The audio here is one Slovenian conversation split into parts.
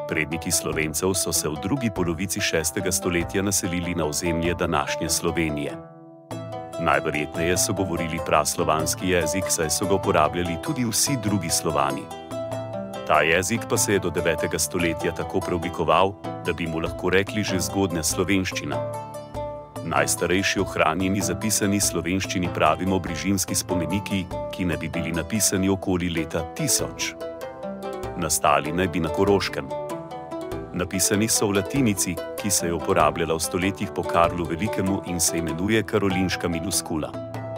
Predniki Slovencev so se v drugi polovici 6. stoletja naselili na ozemlje današnje Slovenije. Najverjetneje so govorili praslovanski jezik, saj so ga uporabljali tudi vsi drugi Slovani. Ta jezik pa se je do 9. stoletja tako preoblikoval, da bi mu lahko rekli že zgodnja slovenščina. Najstarejši ohranjeni zapisani slovenščini pravimo brižinski spomeniki, ki naj bi bili napisani okoli leta 1000. Nastali naj bi na Koroškem. Napisani so v latinici, ki se je uporabljala v stoletjih po Karlu Velikemu in se imenuje karolinška minuskula.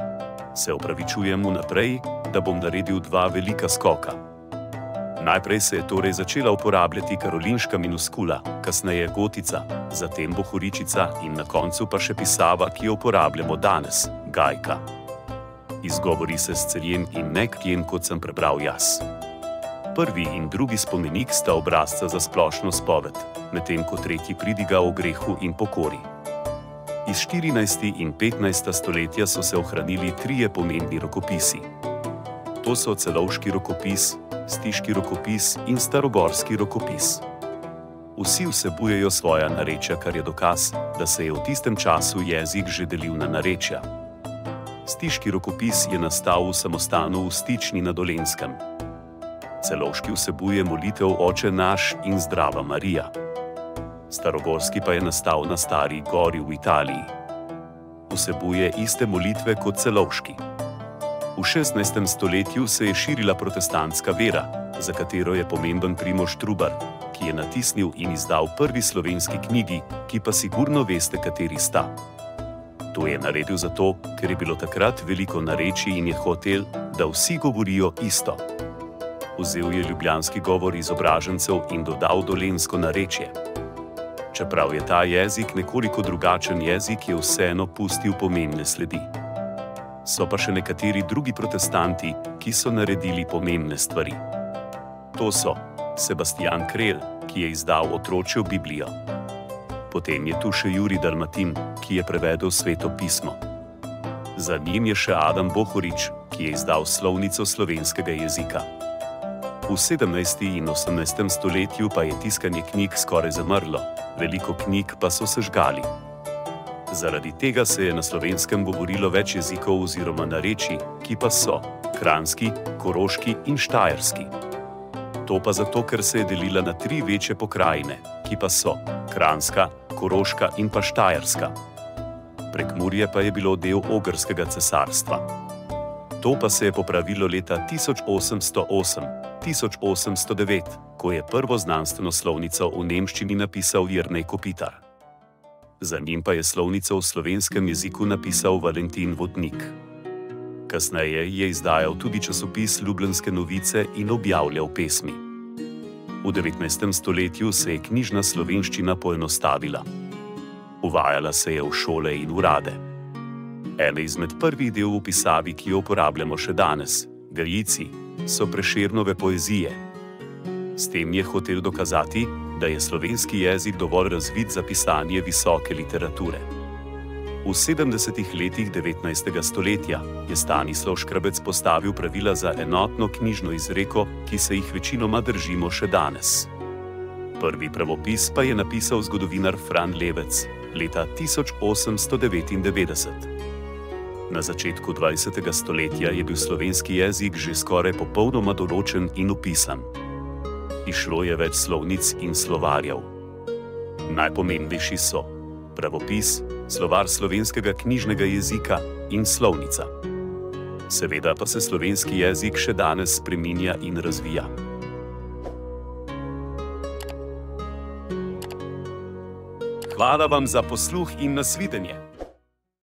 Se opravičujem vnaprej, da bom naredil dva velika skoka. Najprej se je torej začela uporabljati karolinška minuskula, kasneje gotica, zatem bohoričica in na koncu pa še pisava, ki jo uporabljamo danes, gajka. Izgovori se s celjen in nekjen, kot sem prebral jaz. Prvi in drugi spomenik sta obrazca za splošno spoved, medtem ko tretji pridiga o grehu in pokori. Iz 14. in 15. stoletja so se ohranili trije pomembni rokopisi. To so Celovški rokopis, Stiški rokopis in Starogorski rokopis. Vsi vsebujejo svoja narečja, kar je dokaz, da se je v tistem času jezik že delil na narečja. Stiški rokopis je nastal v samostanu v Stični na Dolenjskem. Celovški vsebuje molitev Oče naš in Zdrava Marija. Starogorski pa je nastal na Stari gori v Italiji. Vsebuje iste molitve kot Celovški. V 16. stoletju se je širila protestantska vera, za katero je pomemben Primož Trubar, ki je natisnil in izdal prvi slovenski knjigi, ki pa sigurno veste, kateri sta. To je naredil zato, ker je bilo takrat veliko narečij in je hotel, da vsi govorijo isto. Vzel je ljubljanski govor izobražencev in dodal dolenjsko narečje. Čeprav je ta jezik nekoliko drugačen jezik, je vseeno pustil pomembne sledi. So pa še nekateri drugi protestanti, ki so naredili pomembne stvari. To so Sebastijan Krelj, ki je izdal otročjo Biblijo. Potem je tu še Jurij Dalmatin, ki je prevedel Sveto pismo. Za njim je še Adam Bohorič, ki je izdal slovnico slovenskega jezika. V 17. in 18. stoletju pa je tiskanje knjig skoraj zamrlo, veliko knjig pa so sežgali. Zaradi tega se je na Slovenskem govorilo več jezikov oziroma narečij, ki pa so kranjski, koroški in štajerski. To pa zato, ker se je delila na tri večje pokrajine, ki pa so kranjska, koroška in pa štajerska. Prekmurje pa je bilo del Ogrskega cesarstva. To pa se je popravilo leta 1808-1809, ko je prvo znanstveno slovnico v nemščini napisal Jernej Kopitar. Za njim pa je slovnico v slovenskem jeziku napisal Valentin Vodnik. Kasneje je izdajal tudi časopis Ljubljanske novice in objavljal pesmi. V 19. stoletju se je knjižna slovenščina poenostavila. Uvajala se je v šole in urade. Ene izmed prvih del v pisavi, ki jo uporabljamo še danes, Gajici, so Prešernove poezije. S tem je hotel dokazati, da je slovenski jezik dovolj razvit za pisanje visoke literature. V 70. letih 19. stoletja je Stanislav Škrabec postavil pravila za enotno knjižno izreko, ki se jih večinoma držimo še danes. Prvi pravopis pa je napisal zgodovinar Fran Levec leta 1899. Na začetku 20. stoletja je bil slovenski jezik že skoraj popolnoma določen in opisan. Izšlo je več slovnic in slovarjev. Najpomembnejši so pravopis, slovar slovenskega knjižnega jezika in slovnica. Seveda pa se slovenski jezik še danes spreminja in razvija. Hvala vam za posluh in nasvidenje!